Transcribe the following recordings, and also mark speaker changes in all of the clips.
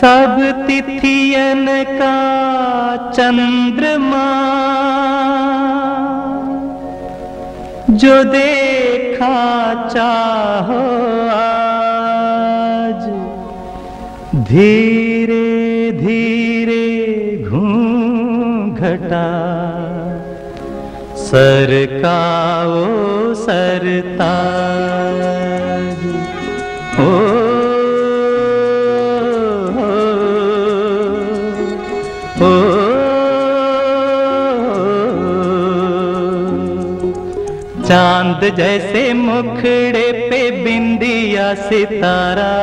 Speaker 1: सब तिथियन का चंद्रमा जो देखा चाहो आज, धीरे धीरे घूंघटा सरकाओ सरताज। ओ चांद जैसे मुखड़े पे बिंदिया सितारा,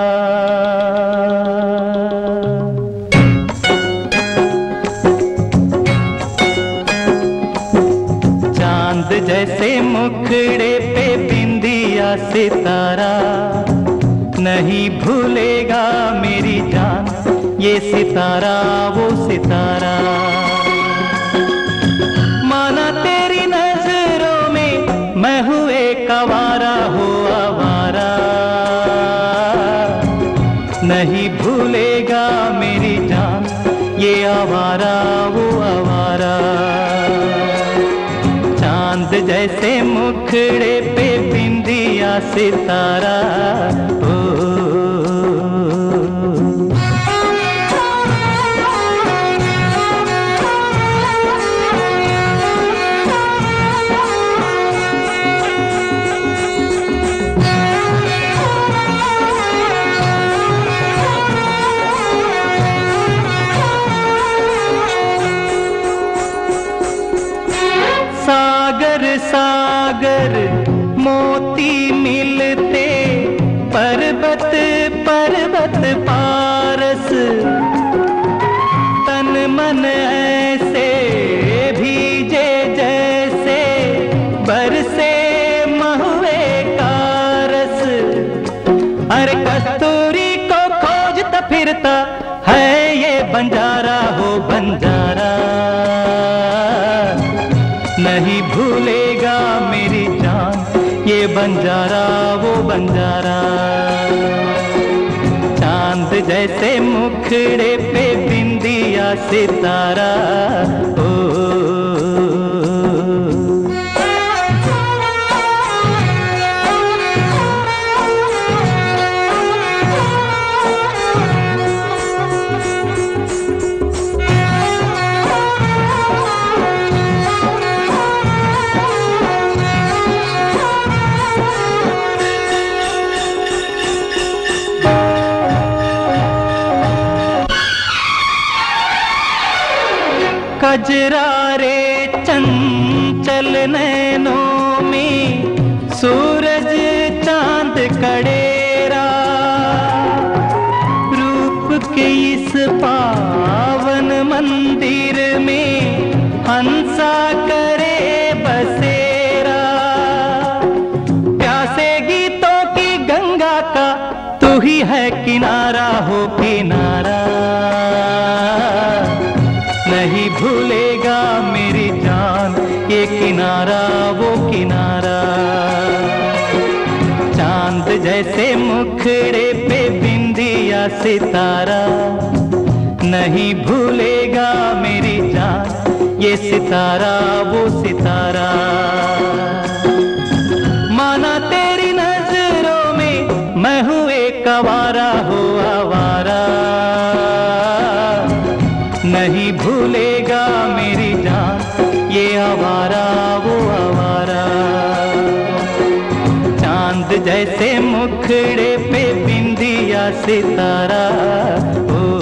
Speaker 1: चांद जैसे मुखड़े पे बिंदिया सितारा, नहीं भूलेगा मेरी जान ये सितारा वो सितारा। माना तेरी नजरों में मैं हूँ एक आवारा हो आवारा, नहीं भूलेगा मेरी जान ये आवारा वो आवारा। चांद जैसे मुखड़े पे बिंदिया सितारा, ओ सागर सागर मोती मिलते पर्वत पर्वत पारस, तन मन ऐसे भीजे जैसे बरसे महुए का रस। अरे कस्तूरी को खोजता फिरता है ये बंजारा हो बंजारा, नहीं भूलेगा मेरी जान ये बंजारा वो बंजारा। चांद जैसे मुखड़े पे बिंदिया सितारा, ओ कजरारे चंचल नैनों में सूरज चांद कड़ेरा, रूप के इस पावन मंदिर में हंसा करे बसेरा। प्यासे गीतों की गंगा का तू ही है किनारा हो किनारा, नहीं भूलेगा मेरी जान ये किनारा वो किनारा। चांद जैसे मुखड़े पे बिंदिया सितारा, नहीं भूलेगा मेरी जान ये सितारा वो सितारा। माना तेरी नजरों में मैं हूँ एक आवारा हो आवारा, नहीं भूलेगा मेरी जान ये आवारा वो आवारा। चांद जैसे मुखड़े पे बिंदिया सितारा, ओ